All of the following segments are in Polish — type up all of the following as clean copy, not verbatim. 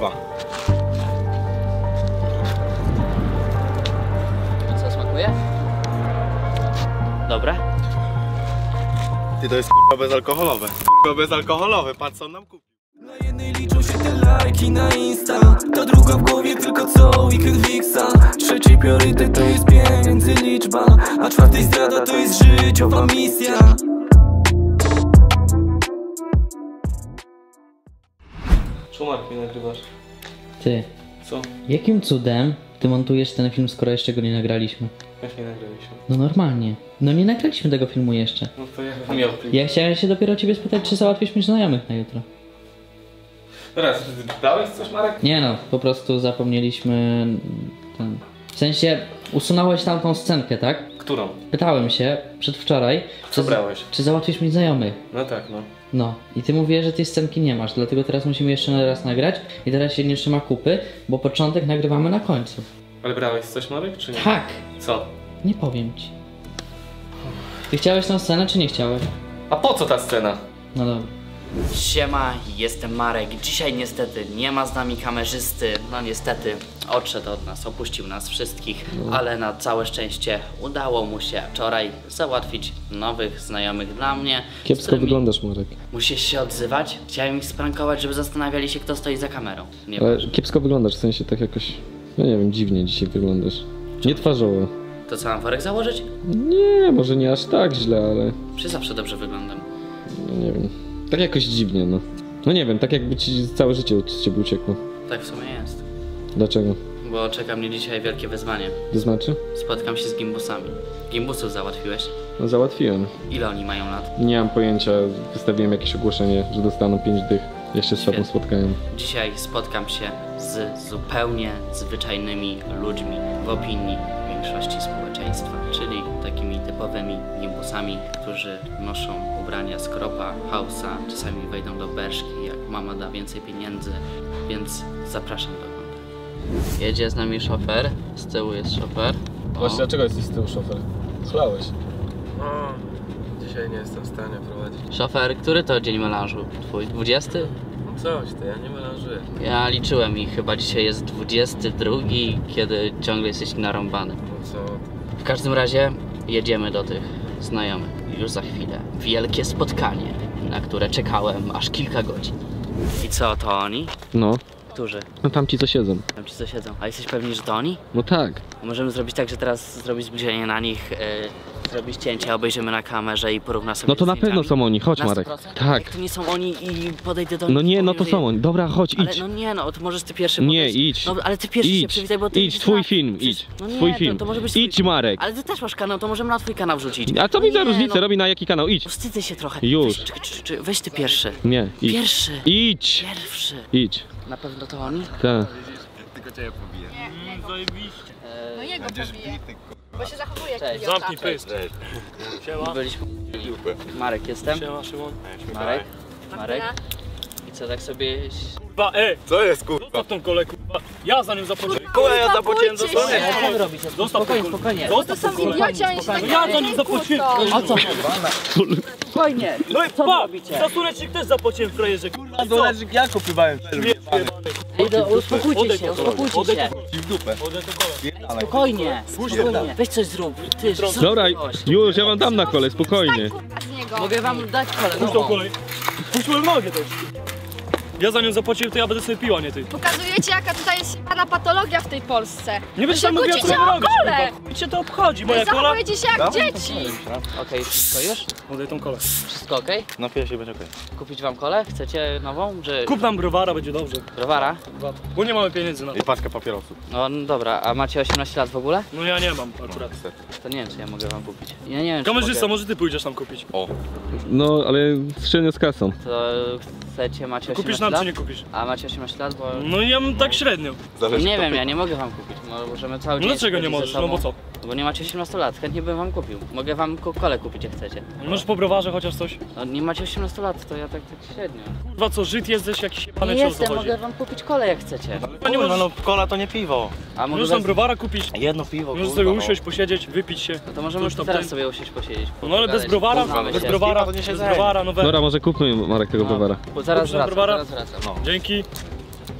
kurwa. I co, smakuje? Dobre? Ty, to jest kurwa bezalkoholowe. Kurwa bezalkoholowe, patrz co on nam kupił. Na jednej liczą się te lajki na Insta, ta druga w głowie tylko co weekend fixa. Trzeci priorytet to jest pieniędzy liczba, a czwartej zdrada to jest życiowa misja. Czemu Marek mnie nagrywasz? Ty, Co? jakim cudem ty montujesz ten film, skoro jeszcze go nie nagraliśmy? Jak nie nagraliśmy? No normalnie. No nie nagraliśmy tego filmu jeszcze. No to jak miał klip? Ja chciałem się dopiero ciebie spytać, czy załatwisz mi znajomych na jutro. Teraz, dałeś coś Marek? Nie no, po prostu zapomnieliśmy ten... W sensie, usunąłeś tamtą scenkę, tak? Którą? Pytałem się przedwczoraj, Co brałeś? czy załatwisz mi znajomych. No tak, no. No i ty mówisz, że tej scenki nie masz, dlatego teraz musimy jeszcze raz nagrać i teraz się nie trzyma kupy, bo początek nagrywamy na końcu. Ale brałeś coś Marek, czy nie? Tak! Co? Nie powiem ci. Ty chciałeś tą scenę, czy nie chciałeś? A po co ta scena? No dobra. Siema, jestem Marek. Dzisiaj niestety nie ma z nami kamerzysty. No niestety odszedł od nas, opuścił nas wszystkich, ale na całe szczęście udało mu się wczoraj załatwić nowych znajomych dla mnie. Kiepsko wyglądasz, Marek. Musisz się odzywać. Chciałem ich sprankować, żeby zastanawiali się, kto stoi za kamerą. Nie Ale ważne. kiepsko wyglądasz, w sensie tak jakoś... No nie wiem, dziwnie dzisiaj wyglądasz. Nie twarzowo. To co, mam worek założyć? Nie, może nie aż tak źle, ale... Czy zawsze dobrze wyglądam? No nie wiem. Tak jakoś dziwnie, no. No nie wiem, tak jakby ci całe życie z ciebie uciekło. Tak w sumie jest. Dlaczego? Bo czeka mnie dzisiaj wielkie wyzwanie. To znaczy? Spotkam się z gimbusami. Gimbusów załatwiłeś? No załatwiłem. Ile oni mają lat? Nie mam pojęcia, wystawiłem jakieś ogłoszenie, że dostaną 5 dych. Ja się z tobą Świetnie. spotkałem. Dzisiaj spotkam się z zupełnie zwyczajnymi ludźmi w opinii większości społeczeństwa, czyli takimi typowymi gimbusami, którzy noszą ubrania z Kropa, Hausa, czasami wejdą do Berszki, jak mama da więcej pieniędzy, więc zapraszam do oglądania. Jedzie z nami szofer, z tyłu jest szofer. Właśnie dlaczego jesteś z tyłu, szofer? Chlałeś. No, dzisiaj nie jestem w stanie prowadzić. Szofer, który to dzień melanżu? Twój 20? Coś ty, ja nie melanżuję. Ja liczyłem i chyba dzisiaj jest 22, kiedy ciągle jesteś narąbany. No co? W każdym razie jedziemy do tych znajomych. Już za chwilę. Wielkie spotkanie, na które czekałem aż kilka godzin. I co, to oni? No. Którzy? No tamci co siedzą. Tam ci co siedzą. A jesteś pewni, że to oni? No tak. Możemy zrobić tak, że teraz zrobić zbliżenie na nich, zrobić cięcie, obejrzymy na kamerze i porówna sobie No to z na pewno zdjęciami. są oni, chodź Na Marek. 100%? Tak. Jak to nie są oni i podejdę do nich... No nie, no to powiem, są że- oni. Dobra, chodź, Ale idź. no nie, no to możesz ty pierwszy Nie, podejść. idź. No ale ty pierwszy się Idź, przywitaj, bo ty... idź, twój film, idź. No nie, Twój film. To może być twój Idź film. Marek. Ale ty też masz kanał, to możemy na twój kanał wrzucić. A to No mi za nie, różnicę, no. robi na jaki kanał, idź. Wstydzę się trochę. Już. Weź, czekaj, weź ty pierwszy. Nie, idź. Pierwszy. Idź. Pierwszy. Idź. Na pewno to oni? Tak. No jego pobije, bo się zachowuje jak Cześć. idiota. Zamknij pysk. Siema. Byliśmy... Marek jestem. Siema, Szymon. Marek. Marek. I co, tak sobie... Kurwa, Co jest kurwa? zostaw tą kolę, kurwa. Ja za nią zapłaciłem. Kurwa, ja zapłaciłem za Zapójcie scenę. się. Co wy robicie? Zostaw Spokojnie, tą kolę. spokojnie. Zostaw tą kolę. Idioci, oni się tak Ja za nim zapłaciłem. O co? Spokojnie. No i Co wy pa! robicie? Za Surecznik też zapłaciłem frajerze, kurwa. A dolarzyk ja kupowałem. Ej, uspokójcie się, uspokójcie się. W dupę. Spokojnie. Spokojnie. Weź coś zrób. Ty, Dobra, już, ja wam dam na kole, spokojnie. z niego. Mogę wam dać kolę. Puść tą kolej. Puść moją nogę też. Ja za nią zapłaciłem, to ja będę sobie piła, nie ty. Pokazujecie, jaka tutaj jest jebana patologia w tej Polsce. Nie będziesz tam mówiła, co Kłócicie mam o robić, kole. kurwa. Chuj cię to obchodzi, moja kola. Zachowujecie się jak dzieci. Okej, wszystko już? Oddaj tą kolę. Wszystko okej? No pierwszy będzie okej. Kupić wam kolę? Chcecie nową? Czy Kup nam browara, będzie dobrze. browara? Bo nie mamy pieniędzy na to. I paczkę papierosów. No dobra, a macie 18 lat w ogóle? No ja nie mam akurat. To nie wiem, czy ja mogę wam kupić. Ja nie wiem, czy Kamerzysta, mogę. może ty pójdziesz tam kupić. No, ale średnio z kasą. To chcecie, macie 18 Kupisz nam lat? czy nie kupisz? A macie 18 lat, bo... No ja mam tak średnio. Nie wiem, ja nie mogę wam kupić, możemy cały No dzień dlaczego nie spędzić możesz? ze No sobą. bo co? Bo nie macie 18 lat, chętnie bym wam kupił. Mogę wam kolę kupić jak chcecie. Możesz po browarze chociaż coś? No nie macie 18 lat, to ja tak średnio. Kurwa co, Żyd jesteś jakiś Nie jebany, czy o co jestem, chodzi? mogę wam kupić kolę jak chcecie. No nie możesz, no kola to nie piwo. A mogę możesz tam bez... browara kupić, Jedno piwo, możesz kurwa, sobie no. usiąść, posiedzieć, wypić się. No to możemy Coś tam teraz ten- sobie usiąść, posiedzieć. No ale bez pogadać, browara, poznamy bez się. browara, to nie się bez zajmie. browara, no Dobra, może kupmy Marek tego browara. Bo zaraz Kupisz nam wracam, browara? zaraz wracam. No. Dzięki.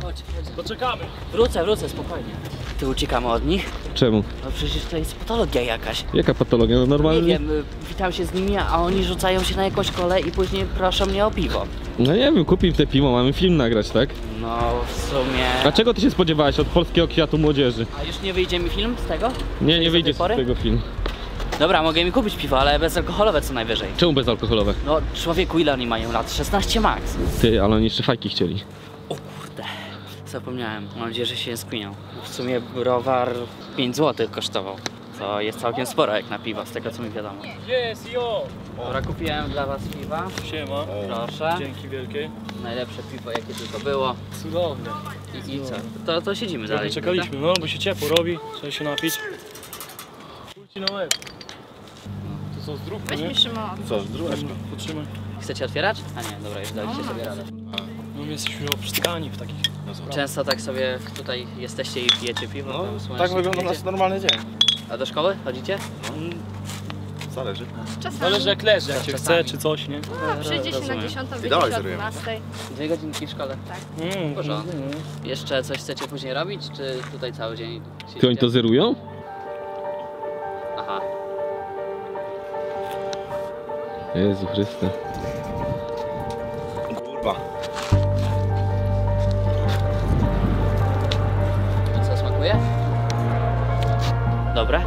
Chodź, To czekamy. wrócę, spokojnie. Ty uciekamy od nich? Czemu? No przecież to jest patologia jakaś. Jaka patologia? No Nie normalnie. wiem, witam się z nimi, a oni rzucają się na jakąś kolę i później proszą mnie o piwo. No nie wiem, kupił te piwo, mamy film nagrać, tak? No w sumie... A czego ty się spodziewałeś od polskiego kwiatu młodzieży? A już nie wyjdzie mi film z tego? Nie wyjdzie z pory? tego film. Dobra, mogę mi kupić piwo, ale bezalkoholowe co najwyżej. Czemu bezalkoholowe? No człowieku, ile oni mają lat? 16 max. Ty, ale oni jeszcze fajki chcieli. O kurde, zapomniałem. Mam nadzieję, że się nie skminią. W sumie browar 5 zł kosztował. To jest całkiem sporo jak na piwo, z tego co mi wiadomo. Jest, jo! Dobra, kupiłem dla was piwa. Siema. Proszę. Dzięki wielkie. Najlepsze piwo jakie tylko było. Cudowne. I co? To siedzimy Trochę dalej. czekaliśmy, no bo się ciepło robi. Trzeba się napić. Pójdźcie na łeb. To co, zdrówko, Weź nie? mi Szymon. Co, zdróweczko. Potrzymaj. Chcecie otwierać? A nie, dobra, już daliście sobie radę. No my jesteśmy obstkani w takich... Często tak sobie tutaj jesteście i pijecie piwo? No, tam słonecznik tak wygląda pijecie? nasz normalny dzień. A do szkoły chodzicie? Zależy. Czasami. Zależy jak leży, jak się Czasami. chce czy coś, nie? No, przyjdzie się na Rozumiem. 10, I wyjdzie dawaj, się o zerujemy. 12. 2 godzinki w szkole. Mm, W porządku. Jeszcze coś chcecie później robić, czy tutaj cały dzień siedzicie? Ty oni to zerują? Aha. Jezu Chryste. Kurwa. I co, smakuje? Dobre?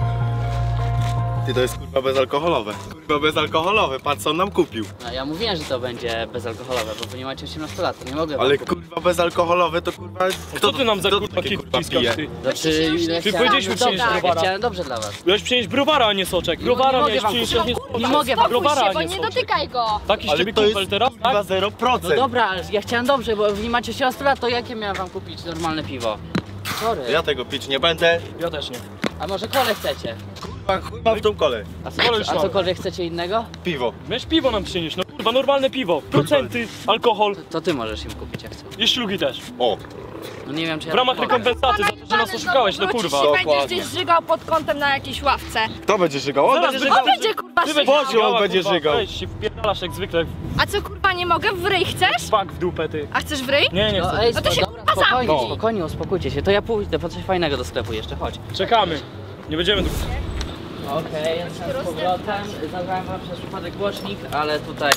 Ty, to jest kurwa bezalkoholowe. Kurwa bezalkoholowe, patrz co on nam kupił. No ja mówiłem, że to będzie bezalkoholowe, bo wy nie macie 18 lat, to nie mogę wam Ale kupić. kurwa bezalkoholowe to kurwa... Co ty nam za kto kurwa takie, kit kurwa wciskasz, pije? ty? Znaczy, ja Ty chciałem- powiedzieliśmy przynieść dobrze, browara. chciałem dobrze dla was. Miałeś przynieść browara, a nie soczek. Browara mogę miałeś wam przynieść, kupić. a nie soczek. Nie mogę wam Browara, Puść a się, bo nie nie soczek. dotykaj go. Taki z Ale ciebie to kumpel jest teraz, kurwa tak? 0%. No dobra, ale ja chciałem dobrze, bo wy nie macie 18 lat, to jakie miałem wam kupić normalne piwo? Sorry. Ja tego pić nie będę. Ja też nie. A może kole chcecie? Mam w tą kolę. A cokolwiek chcecie innego? Piwo. Weź piwo nam przynieść, no kurwa, normalne piwo. Procenty, alkohol To ty możesz im kupić jak chcesz. i szlugi też. O. No nie wiem czy ja W ramach tak mogę. rekompensaty za to, że nas oszukałeś, no kurwa. Wrócisz i będziesz Dokładnie. gdzieś żygał pod kątem na jakiejś ławce. Kto będzie żygał? On Zaraz będzie żygał. żygał. On będzie kurwa Ty żygał. będziesz Boże, on żygała, będzie kurwa. żygał. Weź się wpierdalasz jak zwykle A co kurwa nie mogę? W ryj chcesz? fak w dupę, ty. A chcesz w ryj? Nie, nie No chcę. ej, No to się dobra, kurwa spokojnie, zamknij. spokojnie, uspokójcie się. To ja pójdę po coś fajnego do sklepu jeszcze, chodź. Czekamy. Nie będziemy tu. Okej, jestem z powrotem. Zabrałem wam przez przypadek głośnik, ale tutaj...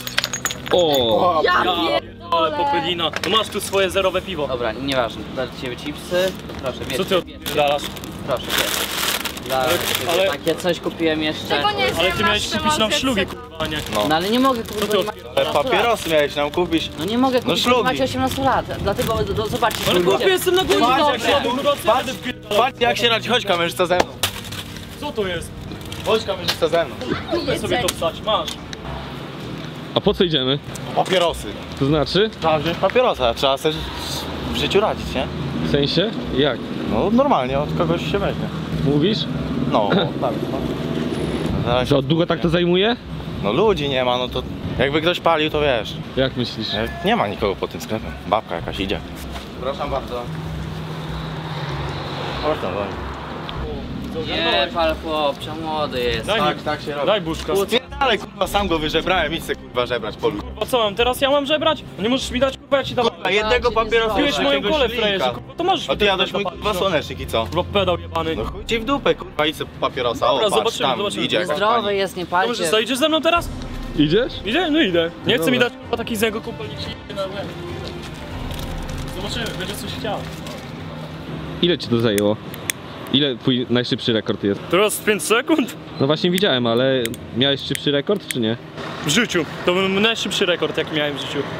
O! Ja Ale pierdolę. popylina. No masz tu swoje zerowe piwo. Dobra, nieważne. Dla ciebie chipsy. Proszę, bierz. Co ty odpierdalasz? Proszę, bierz. Dla Ale- ciebie ale- takie coś kupiłem jeszcze. Tego nie Ale ty zjemasz, miałeś kupić nam Szymon, szlugi, więc- kurwa, nie. No ale nie mogę kupić, Co bo ty nie ma... Ale papierosy miałeś nam kupić. No nie mogę kupić, bo nie szlugi. macie 18 lat. Dlatego zobaczcie. Ale ludzie. chłopie, jestem na górze, No jak dobrze. się kurwa, co ja będę wpierdalał? Patrz jak się radzi, chodź kamerzysta ze mną. Co to jest? Chodź kamerzysta ze mną. Weź sobie to wstać, masz. A po co idziemy? Papierosy. To znaczy? Trzeba wziąć papierosa, trzeba sobie w życiu radzić, nie? W sensie? Jak? No normalnie, od kogoś się weźmie. Mówisz? No, tak. No. Zaraz- Co, długo tak to zajmuje? No ludzi nie ma, no to jakby ktoś palił, to wiesz. Jak myślisz? Nie ma nikogo pod tym sklepem. Babka jakaś idzie. Proszę bardzo. Chodź tam, chodź. Nie, pal chłopcze, młody jest. Daj mi, tak się robi. daj buszka. Spierdalaj, kurwa, sam go wyżebrałem, idź se kurwa żebrać po ludziach. A co mam, teraz ja mam żebrać? No nie możesz mi dać, kurwa, ja ci dam. A jednego papierosa Piłeś moją jakiegoś kolę, linka. frajerze, kurwa, to możesz A mi ty dać jadłeś mój zapalić, kurwa no. słonecznik i co? Kurwa, pedał jebany. No chuj ci w dupę, kurwa, idź se papierosa. Dobra, o, patrz, zobaczymy, tam zobaczymy. idzie jakaś Zdrowy pani. jest, nie To może palcie. zajdziesz ze mną teraz? Idziesz? Idzie? No idę. Nie chce mi Dobra. dać kurwa taki z niego kumpel, niech się idzie na łeb. Zobaczymy, będzie coś chciał. Ile ci to zajęło? Ile twój najszybszy rekord jest? Teraz 5 sekund? No właśnie widziałem, ale miałeś szybszy rekord czy nie? W życiu. To był najszybszy rekord, jaki miałem w życiu.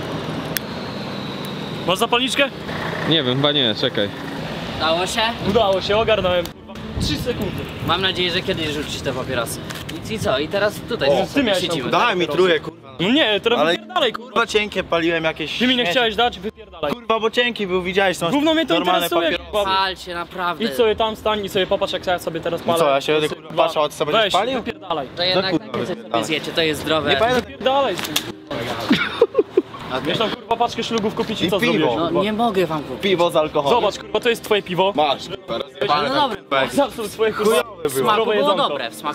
Masz zapalniczkę? Nie wiem, chyba nie, czekaj. Dało się? Udało się, ogarnąłem. Kurwa, 3 sekundy. Mam nadzieję, że kiedyś rzucisz te papierosy. I co? I teraz tutaj O, ty miałeś siedzimy. tam- Daj mi trójkę, kurwa. No nie, teraz Ale- wypierdalaj, kurwa. Kurwa cienkie paliłem jakieś. Ty mi nie śmieci. chciałeś dać, wypierdalaj. Kurwa, bo cienki był, widziałeś, są Gówno mnie to normalne interesuje, papierosy. kurwa. Palcie, naprawdę. Idź sobie tam, stań i sobie popatrz, jak ja sobie teraz No palę. co, ja się będę, Sobie kurwa, patrzył, a ty sobie będziesz Weź, palił? wypierdalaj. To jednak kurwa, takie coś wypierdalaj. sobie zjecie, to jest zdrowe. Nie pamiętam. Wypierdalaj z tym. Wiesz tam kurwa paczkę szlugów kupić i I co piwo. zrobisz? No nie mogę wam kupić. Piwo z alkoholem. Zobacz kurwa, to jest twoje piwo. Masz, kurwa, rozjebane No tam, dobra. kurwa, jak Zawsze swoje kurwa chujowe W było. smaku zdrowe było jedzonko. dobre, w smaku było dobre.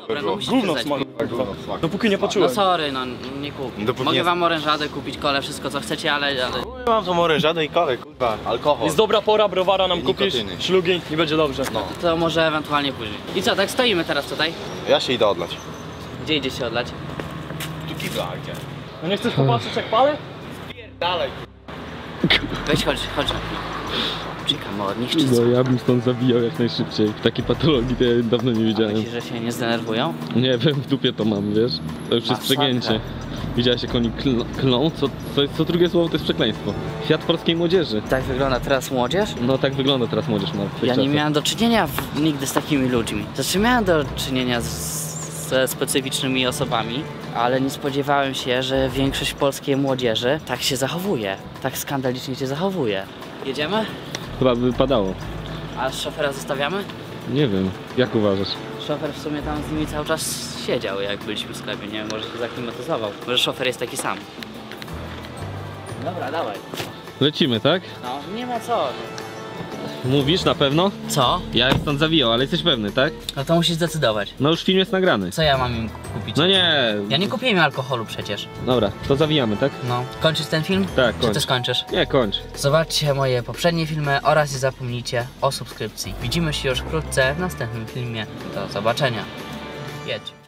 Dobra, no musisz Gówno przyznać. smak. Dopóki nie No poczułem. sorry, no nie kupię. Dopóki Mogę nie- wam orężadę kupić, kole, wszystko co chcecie, ale... Mam tą orężadę i kole, kurwa, alkohol. Jest dobra pora, browara nam kupisz, nikotyny. szlugi i będzie dobrze. To może ewentualnie później. I co, tak stoimy teraz tutaj? Ja się idę odlać. Gdzie idzie się odlać? Tu kibla, gdzie? No nie chcesz popatrzeć jak palę? Dalej. Weź, chodź na chwilę. Czekam, niech czy No ja bym stąd zabijał jak najszybciej. W takiej patologii to ja dawno nie widziałem. Myślisz, że się nie zdenerwują? Nie wiem, w dupie to mam, wiesz? To już jest Masakra. przegięcie. Widziałeś jak oni klną? Co drugie słowo to jest przekleństwo. Świat polskiej młodzieży. Tak wygląda teraz młodzież? No tak wygląda teraz młodzież ma w tych Ja nie czasach. miałem do czynienia nigdy z takimi ludźmi. Znaczy miałem do czynienia ze specyficznymi osobami, ale nie spodziewałem się, że większość polskiej młodzieży tak się zachowuje. Tak skandalicznie się zachowuje. Jedziemy? Chyba by wypadało. A szofera zostawiamy? Nie wiem, jak uważasz? Szofer w sumie tam z nimi cały czas siedział, jak byliśmy w sklepie. Nie wiem, może się zaklimatyzował. Może szofer jest taki sam. Dobra, dawaj. Lecimy, tak? No, nie ma co. Mówisz na pewno? Co? Ja stąd zawijał, ale jesteś pewny, tak? No to musisz zdecydować. No już film jest nagrany. Co ja mam im kupić? No nie. Ja nie kupiłem im alkoholu przecież. Dobra, to zawijamy, tak? No. Kończysz ten film? Tak, Czy kończ. ty skończysz? Nie, kończ. Zobaczcie moje poprzednie filmy oraz nie zapomnijcie o subskrypcji. Widzimy się już wkrótce w następnym filmie. Do zobaczenia. Jedź.